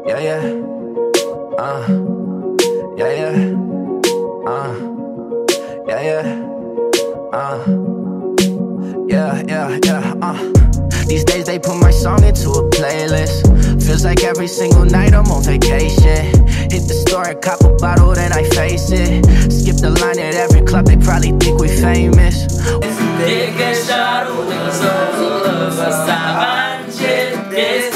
Yeah, yeah. Yeah, yeah. Yeah, yeah. Yeah, yeah, yeah. These days they put my song into a playlist. Feels like every single night I'm on vacation. Hit the store and cop a bottle, then I face it. Skip the line at every club, they probably think we famous. Deixar o teu sol, passavam